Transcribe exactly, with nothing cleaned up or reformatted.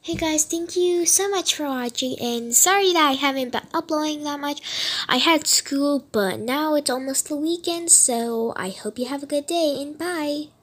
Hey guys, thank you so much for watching, and sorry that I haven't been uploading that much. I had school, but now it's almost the weekend, so I hope you have a good day, and bye!